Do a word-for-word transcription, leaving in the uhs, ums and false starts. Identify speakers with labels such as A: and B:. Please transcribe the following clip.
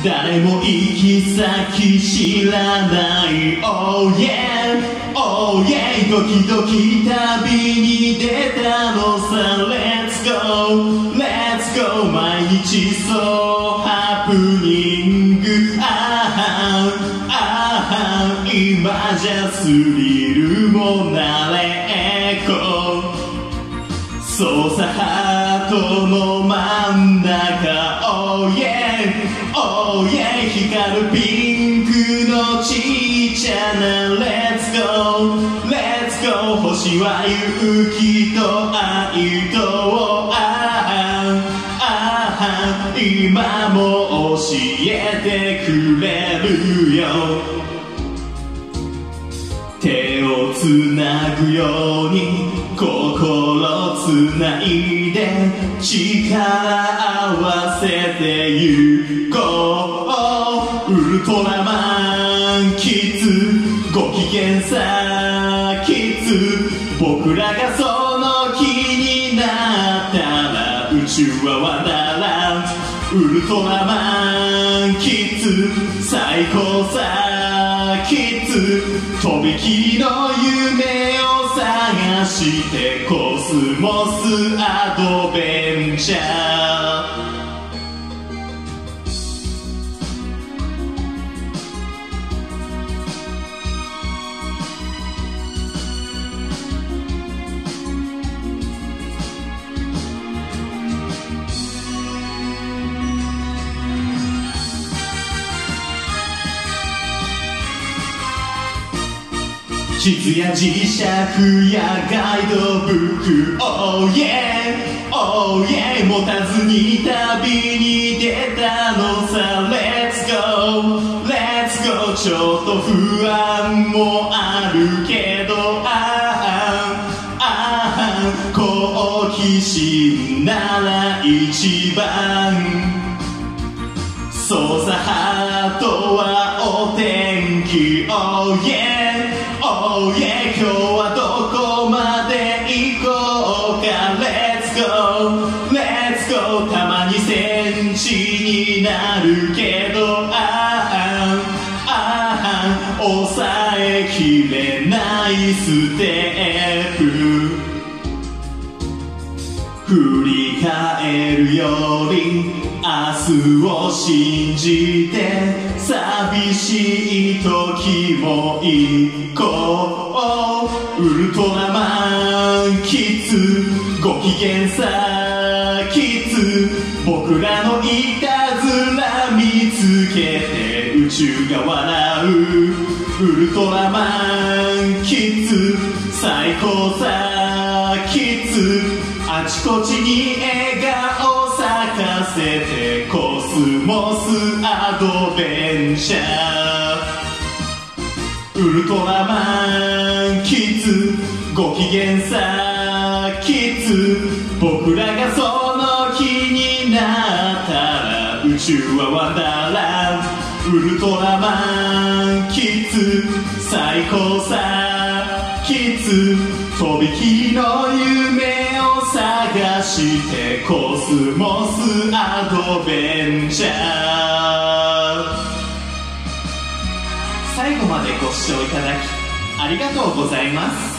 A: 誰も行き先知らない Oh yeah Oh yeah ドキドキ旅に出たのさ Let's go Let's go 毎日そうハプニングあーあー今じゃスリルも慣れっこそうさハートの真ん中 Oh yeah Oh yeah 光るピンクのちっちゃな Let's go Let's go 星は勇気と愛とああああ今も教えてくれるよ手をつなぐように心つないで力合わせてゆこうウルトラマンキッズご機嫌さキッズ僕らがその気になったら宇宙はワンダーランドウルトラマンキッズ最高さキッズとびきりの夢を探してコスモスアドベンチャー地図や磁石やガイドブック Oh yeah Oh yeah 持たずに旅に出たのさ Let's go Let's go ちょっと不安もあるけどああああ好奇心なら一番そうさハートはお天気 Oh yeah Oh yeah 今日はどこまで行こうか Let's go Let's go たまに戦地になるけどああああ抑えきれないステップ振り返るより明日を信じて寂しい時も行こうウルトラマンキッズご機嫌さキッズ僕らのいたずら見つけて宇宙が笑うウルトラマンキッズ最高さキッズあちこちに笑顔咲かせてコスモスアドベンチャーウルトラマンキッズご機嫌さキッズ僕らがその気になったら宇宙はワンダーランドウルトラマンキッズ最高さキッズとびきりの夢を探してコスモスアドベンチャー最後までご視聴いただきありがとうございます。